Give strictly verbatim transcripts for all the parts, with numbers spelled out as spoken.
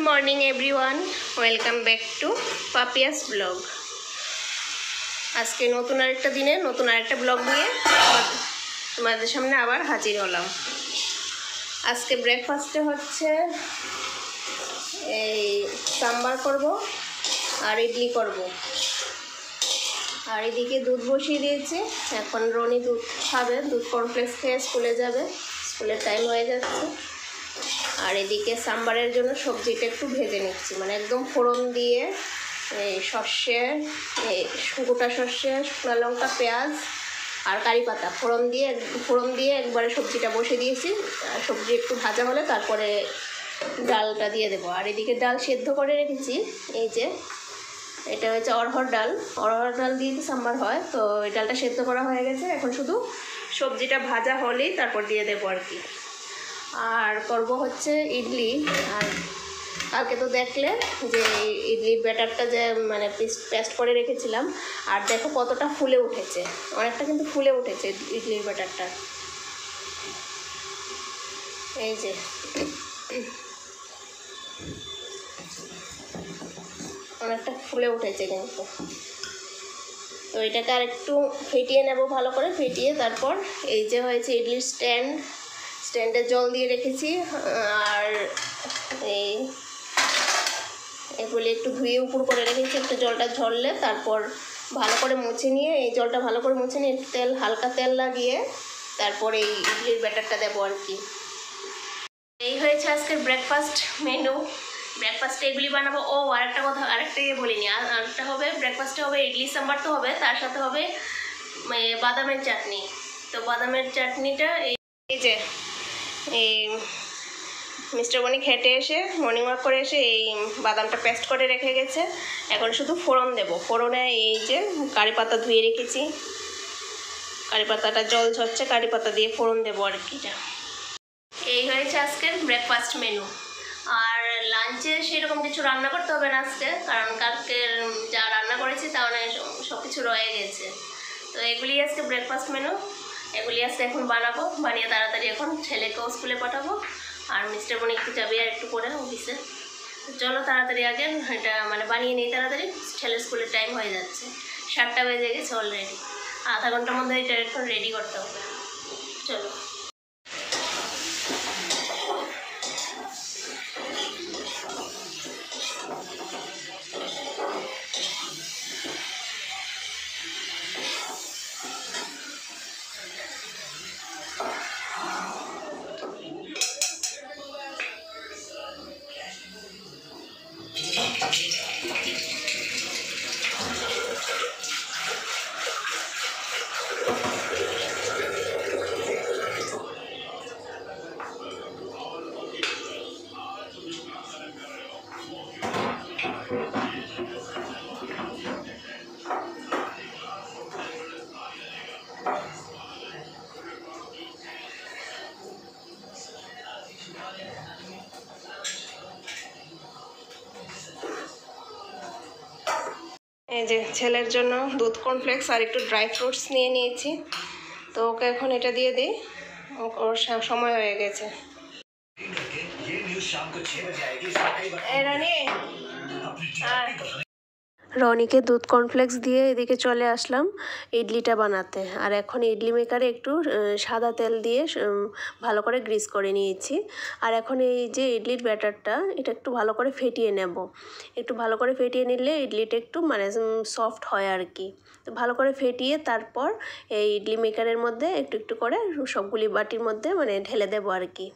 morning everyone, welcome back to Papiya's vlog. আজকে নতুন আরেকটা দিনে নতুন আরেকটা ব্লগ নিয়ে তোমাদের সামনে আবার হাজির হলাম। আজকে ব্রেকফাস্টে হচ্ছে এই সাম্বার করব আর ইডলি করব। আর এদিকে দুধ বসিয়ে দিয়েছি, এখন রনি দুধ খাবে, দুধ কর্নফ্লেক্স খেয়ে স্কুলে যাবে, স্কুলের টাইম হয়ে যাচ্ছে। আর এদিকে সাম্বারের জন্য সবজিটা একটু ভেজে নিচ্ছি, মানে একদম ফোড়ন দিয়ে এই সর্ষে, এই গোটা সর্ষে, শুকনো লঙ্কা, পেঁয়াজ আর কারি পাতা ফোড়ন দিয়ে ফোড়ন দিয়ে একবারে সবজিটা বসে দিয়েছি। আর সবজি একটু ভাজা হলে তারপরে ডালটা দিয়ে দেবো। আর এদিকে ডাল সেদ্ধ করে রেখেছি, এই যে এটা হচ্ছে অরহর ডাল, অরহর ডাল দিয়ে তো সাম্বার হয়। তো এই ডালটা সেদ্ধ করা হয়ে গেছে, এখন শুধু সবজিটা ভাজা হলেই তারপর দিয়ে দেবো আর কি। আর করব হচ্ছে ইডলি। আর কালকে তো দেখলে যে ইডলির ব্যাটারটা যে মানে পেস্ট করে রেখেছিলাম, আর দেখো কতটা ফুলে উঠেছে, অনেকটা কিন্তু ফুলে উঠেছে ইডলির ব্যাটারটা। এই যে অনেকটা ফুলে উঠেছে কিন্তু। তো এটাকে আর একটু ফেটিয়ে নেব, ভালো করে ফেটিয়ে তারপর এই যে হয়েছে ইডলির স্ট্যান্ড, স্ট্যান্ডে জল দিয়ে রেখেছি। আর এই এগুলি একটু ধুয়ে উপর করে রেখেছি, একটু জলটা ঝরলে তারপর ভালো করে মুছে নিয়ে, এই জলটা ভালো করে মুছে নিয়ে তেল, হালকা তেল লাগিয়ে তারপর এই ইডলির ব্যাটারটা দেবো আর কি। এই হয়েছে আজকের ব্রেকফাস্ট মেনু। ব্রেকফাস্টে এগুলি বানাবো। ও আরেকটা কথা, আরেকটা ইয়ে বলিনি, আর আরেকটা হবে ব্রেকফাস্টে হবে ইডলি সাম্বার তো হবে, তার সাথে হবে বাদামের চাটনি। তো বাদামের চাটনিটা এই যে এই মিস্টার বনি খেটে এসে মর্নিং ওয়াক করে এসে এই বাদামটা পেস্ট করে রেখে গেছে, এখন শুধু ফোড়ন দেব। ফোড়নে এই যে কারি পাতা ধুয়ে রেখেছি, কারি পাতাটা জল ঝরছে, কারি পাতা দিয়ে ফোড়ন দেবো আর কি। এই হয়েছে আজকের ব্রেকফাস্ট মেনু। আর লাঞ্চে সেরকম কিছু রান্না করতে হবে না আজকে, কারণ কালকের যা রান্না করেছি তা অনেক সব কিছু রয়ে গেছে। তো এগুলি আজকে ব্রেকফাস্ট মেনু, এগুলি আজকে এখন বানাবো, বানিয়ে তাড়াতাড়ি এখন ছেলেকেও স্কুলে পাঠাবো। আর মিস্টার বনি একটু যাবে আর একটু করে অফিসে। চলো তাড়াতাড়ি আগে এটা মানে বানিয়ে নিই তাড়াতাড়ি, ছেলের স্কুলের টাইম হয়ে যাচ্ছে, সাতটা বেজে গেছে অলরেডি, আধা ঘন্টার মধ্যে এটা একটু রেডি করতে হবে। চলো। এই যে ছেলের জন্য দুধ কর্নফ্লেক্স আর একটু ড্রাই ফ্রুটস নিয়ে নিয়েছি, তো ওকে এখন এটা দিয়ে দিই, ওর সময় হয়ে গেছে। রনিকে দুধ কর্নফ্লেক্স দিয়ে এদিকে চলে আসলাম ইডলিটা বানাতে। আর এখন ইডলি মেকারে একটু সাদা তেল দিয়ে ভালো করে গ্রিস করে নিয়েছি। আর এখন এই যে ইডলির ব্যাটারটা, এটা একটু ভালো করে ফেটিয়ে নেব। একটু ভালো করে ফেটিয়ে নিলে ইডলিটা একটু মানে সফট হয় আর কি। তো ভালো করে ফেটিয়ে তারপর এই ইডলি মেকারের মধ্যে একটু একটু করে সবগুলি বাটির মধ্যে মানে ঢেলে দেবো আর কি।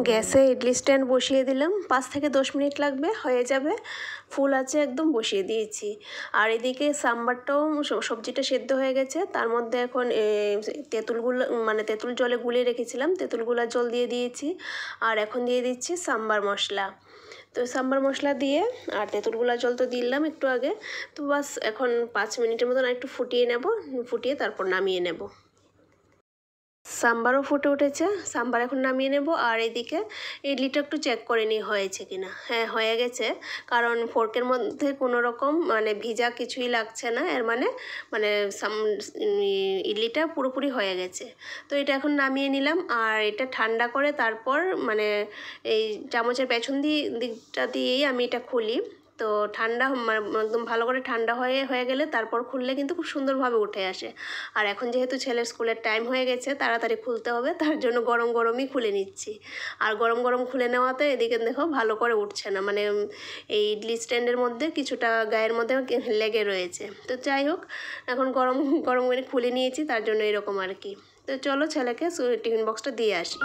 গ্যাসে ইডলি স্ট্যান্ড বসিয়ে দিলাম, পাঁচ থেকে দশ মিনিট লাগবে, হয়ে যাবে। ফুল আছে একদম, বসিয়ে দিয়েছি। আর এদিকে সাম্বারটাও সবজিটা সেদ্ধ হয়ে গেছে, তার মধ্যে এখন তেঁতুলগুলো মানে তেঁতুল জলে গুলিয়ে রেখেছিলাম, তেঁতুলগুলা জল দিয়ে দিয়েছি। আর এখন দিয়ে দিচ্ছি সাম্বার মশলা। তো সাম্বার মশলা দিয়ে আর তেঁতুলগুলা জল তো দিলাম একটু আগে, তো বাস এখন পাঁচ মিনিটের মতন একটু ফুটিয়ে নেব, ফুটিয়ে তারপর নামিয়ে নেব। সাম্বারও ফুটে উঠেছে, সাম্বার এখন নামিয়ে নেব। আর এদিকে ইডলিটা একটু চেক করে নিই হয়েছে কিনা। হ্যাঁ, হয়ে গেছে, কারণ ফোর্কের মধ্যে কোনো রকম মানে ভিজা কিছুই লাগছে না, এর মানে মানে সাম ইডলিটা পুরোপুরি হয়ে গেছে। তো এটা এখন নামিয়ে নিলাম। আর এটা ঠান্ডা করে তারপর মানে এই চামচের পেছন দিয়ে দিকটা দিয়েই আমি এটা খুলি। তো ঠান্ডা একদম ভালো করে ঠান্ডা হয়ে হয়ে গেলে তারপর খুললে কিন্তু খুব সুন্দরভাবে উঠে আসে। আর এখন যেহেতু ছেলের স্কুলের টাইম হয়ে গেছে, তাড়াতাড়ি খুলতে হবে, তার জন্য গরম গরমই খুলে নিচ্ছি। আর গরম গরম খুলে নেওয়াতে এদিকে দেখো ভালো করে উঠছে না, মানে এই ইডলি স্ট্যান্ডের মধ্যে কিছুটা গায়ের মধ্যে লেগে রয়েছে। তো যাই হোক, এখন গরম গরম করে খুলে নিয়েছি, তার জন্য এরকম আর কি। তো চলো ছেলেকে টিফিন বক্সটা দিয়ে আসি।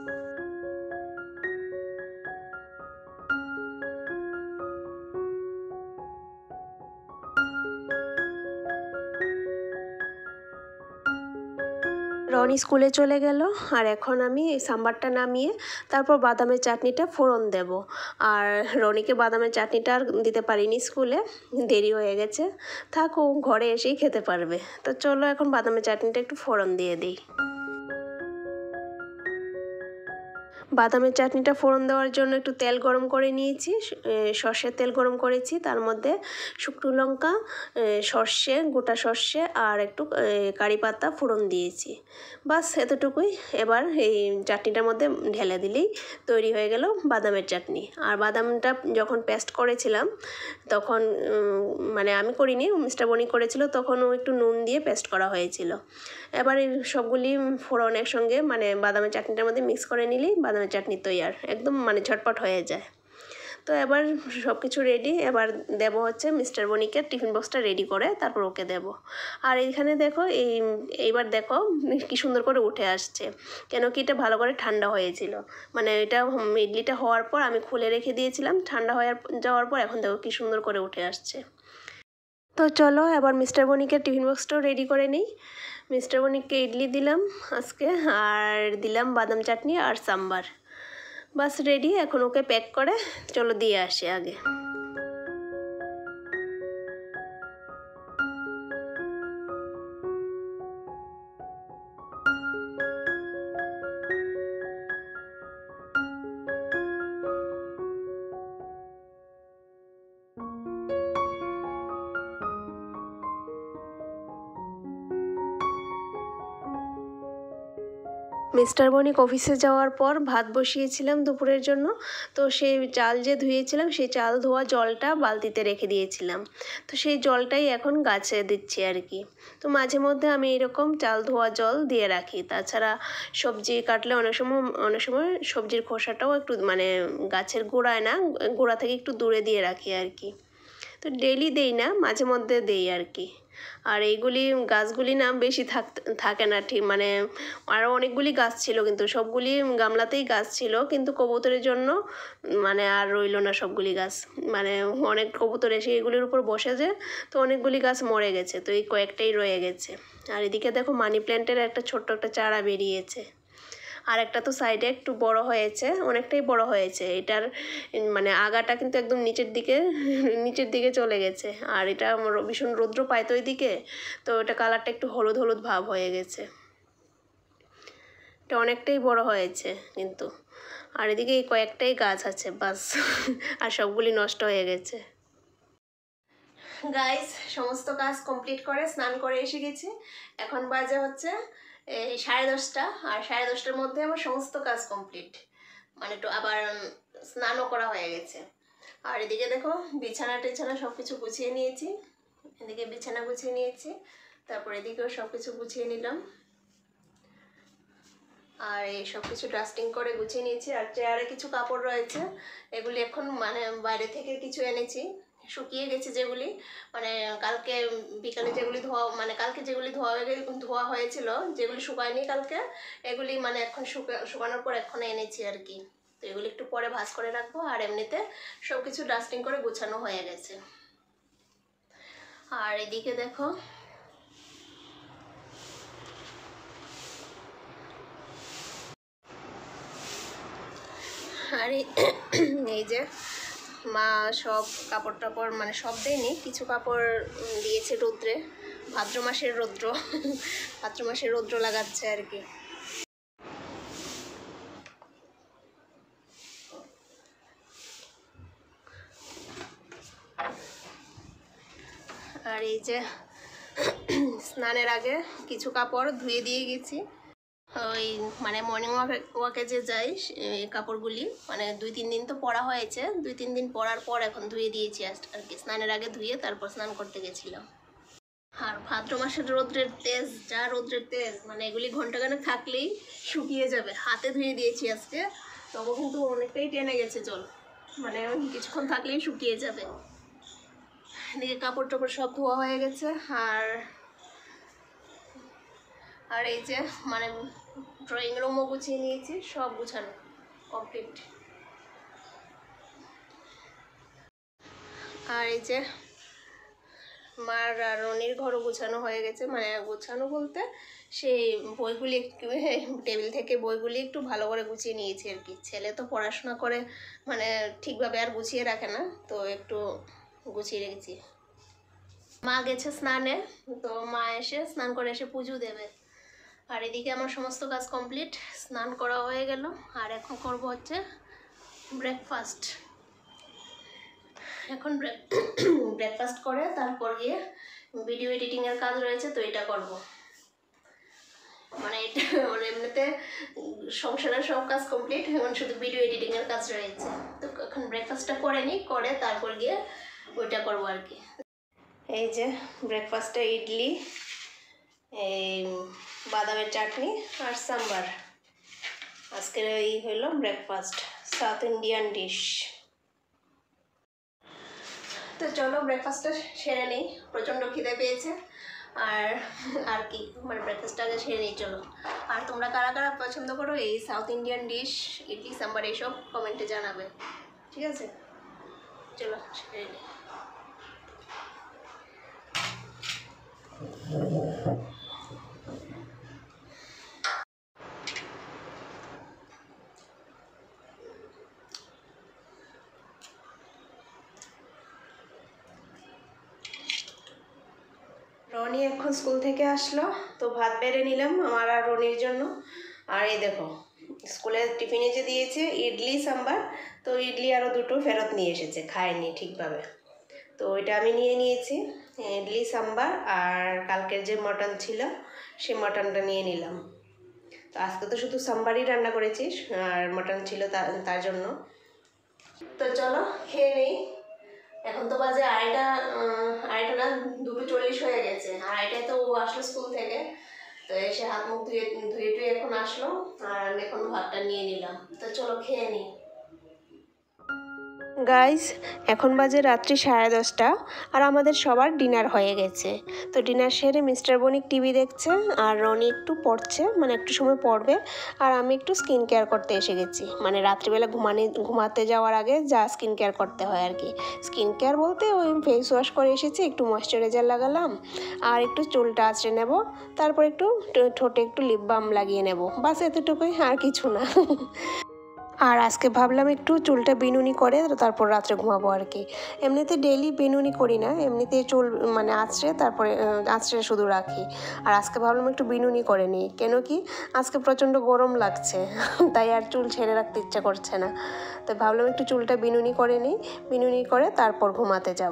রনি স্কুলে চলে গেল, আর এখন আমি এই সাম্বারটা নামিয়ে তারপর বাদামের চাটনিটা ফোড়ন দেব। আর রনিকে বাদামের চাটনিটা আর দিতে পারিনি, স্কুলে দেরি হয়ে গেছে, থাকো ঘরে এসেই খেতে পারবে। তো চলো এখন বাদামের চাটনিটা একটু ফোড়ন দিয়ে দিই। বাদামের চাটনিটা ফোড়ন দেওয়ার জন্য একটু তেল গরম করে নিয়েছি, সর্ষের তেল গরম করেছি, তার মধ্যে শুকনো লঙ্কা, সর্ষে, গোটা সর্ষে আর একটু কারি পাতা ফোড়ন দিয়েছি। বাস এতটুকুই। এবার এই চাটনিটার মধ্যে ঢেলে দিলেই তৈরি হয়ে গেল বাদামের চাটনি। আর বাদামটা যখন পেস্ট করেছিলাম তখন মানে আমি করিনি, মিস্টার বনি করেছিল, তখনও একটু নুন দিয়ে পেস্ট করা হয়েছিল। এবার এই সবগুলি ফোড়ন একসঙ্গে মানে বাদামের চাটনিটার মধ্যে মিক্স করে নিলেই বাদামের চাটনি তৈরি, একদম মানে ঝটপট হয়ে যায়। তো এবার সব কিছু রেডি, এবার দেব হচ্ছে মিস্টার বনিকে টিফিন বক্সটা রেডি করে তারপর ওকে দেব। আর এইখানে দেখো এই এইবার দেখো কি সুন্দর করে উঠে আসছে, কেন কি এটা ভালো করে ঠান্ডা হয়েছিল, মানে এটা ইডলিটা হওয়ার পর আমি খুলে রেখে দিয়েছিলাম, ঠান্ডা হয়ে যাওয়ার পর এখন দেখো কি সুন্দর করে উঠে আসছে। তো চলো এবার মিস্টার বনিকে টিফিন বক্সটাও রেডি করে নিই। মিস্টার বনিকে ইডলি দিলাম আজকে, আর দিলাম বাদাম চাটনি আর সাম্বার। বাস রেডি, এখন ওকে প্যাক করে চলো দিয়ে আসি আগে। মিস্টার বণিক অফিসে যাওয়ার পর ভাত বসিয়েছিলাম দুপুরের জন্য, তো সেই চাল যে ধুয়েছিলাম সেই চাল ধোয়া জলটা বালতিতে রেখে দিয়েছিলাম, তো সেই জলটাই এখন গাছে দিচ্ছি আর কি। তো মাঝে মধ্যে আমি এরকম চাল ধোয়া জল দিয়ে রাখি, তাছাড়া সবজি কাটলে অনেক সময় অনেক সময় সবজির খোসাটাও একটু মানে গাছের গোড়ায় না, গোড়া থেকে একটু দূরে দিয়ে রাখি আর কি। তো ডেইলি দেই না, মাঝে মধ্যে দেই আর কি। আর এইগুলি গাছগুলি না বেশি থাক থাকে না ঠিক, মানে আরও অনেকগুলি গাছ ছিল কিন্তু সবগুলি গামলাতেই গাছ ছিল, কিন্তু কবুতরের জন্য মানে আর রইলো না সবগুলি গাছ, মানে অনেক কবুতর এসে এগুলির উপর বসে যে, তো অনেকগুলি গাছ মরে গেছে, তো এই কয়েকটাই রয়ে গেছে। আর এদিকে দেখো মানি প্ল্যান্টের একটা ছোট্ট একটা চারা বেরিয়েছে, আর একটা তো সাইডে একটু বড় হয়েছে, অনেকটাই বড় হয়েছে। এটার মানে আগাটা কিন্তু একদম নিচের দিকে নিচের দিকে চলে গেছে, আর এটা ভীষণ রৌদ্র পায় তো ওইদিকে, তো এটা কালারটা একটু হলুদ হলুদ ভাব হয়ে গেছে। এটা অনেকটাই বড় হয়েছে কিন্তু, আর এদিকে এই কয়েকটাই গাছ আছে বাস, আর সবগুলি নষ্ট হয়ে গেছে। গাইস, সমস্ত কাজ কমপ্লিট করে স্নান করে এসে গেছি, এখন বাজে হচ্ছে এই সাড়ে দশটা, আর সাড়ে দশটার মধ্যে আমার সমস্ত কাজ কমপ্লিট, মানে একটু আবার স্নানও করা হয়ে গেছে। আর এদিকে দেখো বিছানা টিছানা সব কিছু গুছিয়ে নিয়েছি, এদিকে বিছানা গুছিয়ে নিয়েছি, তারপর এদিকেও সব কিছু গুছিয়ে নিলাম, আর এই সব কিছু ডাস্টিং করে গুছিয়ে নিয়েছি। আর চেয়ারে কিছু কাপড় রয়েছে, এগুলি এখন মানে বাইরে থেকে কিছু এনেছি, শুকিয়ে গেছে যেগুলি, মানে কালকে বিকালে যেগুলি ধোয়া মানে কালকে যেগুলি ধোয়া হয়ে ধোয়া হয়েছিল, যেগুলি শুকায়নি কালকে, এগুলি মানে এখন শুকা শুকানোর পর এখন এনেছি আর কি। তো এগুলো একটু পরে ভাঁজ করে রাখবো। আর এমনিতে সব কিছু ডাস্টিং করে গুছানো হয়ে গেছে। আর এদিকে দেখো আর এই যে মা সব কাপড় টাপড় মানে সব দেয়নি, কিছু কাপড় দিয়েছে রৌদ্রে, ভাদ্র মাসের রৌদ্র ভাদ্র মাসের রৌদ্র লাগাচ্ছে আর কি। আর এই যে স্নানের আগে কিছু কাপড় ধুয়ে দিয়ে গেছি, ওই মানে মর্নিং ওয়াকে ওয়াকে যে যাই এই কাপড়গুলি মানে দুই তিন দিন তো পরা হয়েছে, দুই তিন দিন পরার পর এখন ধুয়ে দিয়েছি আর কি। স্নানের আগে ধুয়ে তারপর স্নান করতে গেছিলাম। আর ভাদ্র মাসের রৌদ্রের তেজ, যা রৌদ্রের তেজ, মানে এগুলি ঘন্টাখানেক থাকলেই শুকিয়ে যাবে। হাতে ধুয়ে দিয়েছি আজকে, তবু কিন্তু অনেকটাই টেনে গেছে জল, মানে কিছুক্ষণ থাকলেই শুকিয়ে যাবে। এদিকে কাপড় টাপড় সব ধোয়া হয়ে গেছে। আর আর এই যে মানে ড্রয়িং রুমও গুছিয়ে নিয়েছি, সব গুছানো কমপ্লিট। আর এই যে মার আর রনির ঘরও গোছানো হয়ে গেছে, মানে গোছানো বলতে সেই বইগুলি একটু টেবিল থেকে বইগুলি একটু ভালো করে গুছিয়ে নিয়েছি আর কি। ছেলে তো পড়াশোনা করে মানে ঠিকভাবে আর গুছিয়ে রাখে না, তো একটু গুছিয়ে রেখেছি। মা গেছে স্নানে, তো মা এসে স্নান করে এসে পুজো দেবে। আর এদিকে আমার সমস্ত কাজ কমপ্লিট, স্নান করা হয়ে গেল। আর এখন করব হচ্ছে ব্রেকফাস্ট। এখন ব্রেকফাস্ট করে তারপর গিয়ে ভিডিও এডিটিংয়ের কাজ রয়েছে, তো এটা করব। মানে এটা মানে এমনিতে সংসারের সব কাজ কমপ্লিট, এখন শুধু ভিডিও এডিটিংয়ের কাজ রয়েছে। তো এখন ব্রেকফাস্টটা করে নিই, করে তারপর গিয়ে ওইটা করবো আর কি। এই যে ব্রেকফাস্টে ইডলি, এই বাদামের চাটনি আর সাম্বার, আজকের এই হইল ব্রেকফাস্ট, সাউথ ইন্ডিয়ান ডিশ। তো চলো ব্রেকফাস্টটা সেরে নিই, প্রচণ্ড খিদে পেয়েছে। আর আর কি মানে ব্রেকফাস্টটা আগে সেরে নিই চলো। আর তোমরা কারা কারা পছন্দ করো এই south Indian dish, idli sambar, এইসব কমেন্টে জানাবে, ঠিক আছে? চলো সেরে নিই। রনি এখন স্কুল থেকে আসলো, তো ভাত বেড়ে নিলাম আমার আর রনির জন্য। আর এই দেখো স্কুলে টিফিনে যে দিয়েছে ইডলি সাম্বার, তো ইডলি আরও দুটো ফেরত নিয়ে এসেছে, খায়নি ঠিকভাবে, তো ওইটা আমি নিয়ে নিয়েছি। ইডলি সাম্বার আর কালকের যে মটন ছিল সে মটনটা নিয়ে নিলাম। তো আজকে তো শুধু সাম্বারই রান্না করেছিস আর মটন ছিল তার জন্য। তো চলো খেয়ে নেই। এখন তো বাজে আড়াইটা, আড়াইটা না দুটো চল্লিশ হয়ে গেছে। আড়াইটায় তো ও আসলো স্কুল থেকে, তো এসে হাত মুখ ধুয়ে ধুয়ে টুয়ে এখন আসলো, আর আমি এখন ভাতটা নিয়ে নিলাম। তো চলো খেয়ে নিই। গাইস এখন বাজে রাত্রি সাড়ে দশটা, আর আমাদের সবার ডিনার হয়ে গেছে। তো ডিনার সেরে মিস্টার বণিক টিভি দেখছে, আর রনি একটু পড়ছে, মানে একটু সময় পড়বে। আর আমি একটু স্কিন কেয়ার করতে এসে গেছি, মানে রাত্রিবেলা ঘুমানি ঘুমাতে যাওয়ার আগে যা স্কিন কেয়ার করতে হয় আর কি। স্কিন কেয়ার বলতে ওই ফেস ওয়াশ করে এসেছি, একটু ময়শ্চারাইজার লাগালাম, আর একটু চুলটা আঁচড়ে নেব, তারপর একটু ঠোঁটে একটু লিপ বাম লাগিয়ে নেব, বাস এতটুকুই, আর কিছু না। আর আজকে ভাবলাম একটু চুলটা বিনুনি করে তারপর রাত্রে ঘুমাবো আর কি। এমনিতে ডেইলি বিনুনি করি না, এমনিতে চুল মানে আঁচড়ে তারপরে আঁচড়ে শুধু রাখি। আর আজকে ভাবলাম একটু বিনুনি করে নিই, কেন কি আজকে প্রচণ্ড গরম লাগছে, তাই আর চুল ছেড়ে রাখতে ইচ্ছা করছে না। তো ভাবলাম একটু চুলটা বিনুনি করে নিই, বিনুনি করে তারপর ঘুমাতে যাব।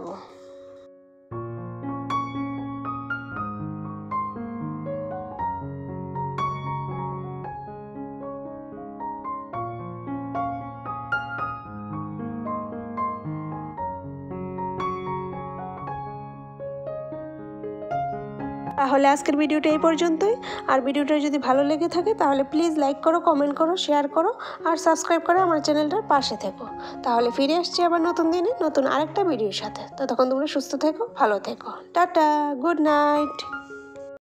তাহলে আজকের ভিডিওটা এই পর্যন্তই। আর ভিডিওটা যদি ভালো লেগে থাকে তাহলে প্লিজ লাইক করো, কমেন্ট করো, শেয়ার করো, আর সাবস্ক্রাইব করে আমার চ্যানেলটার পাশে থেকো। তাহলে ফিরে আসছি আবার নতুন দিনে নতুন আরেকটা ভিডিওর সাথে। ততক্ষণ তোমরা সুস্থ থেকো, ভালো থেকো, টাটা, গুড নাইট।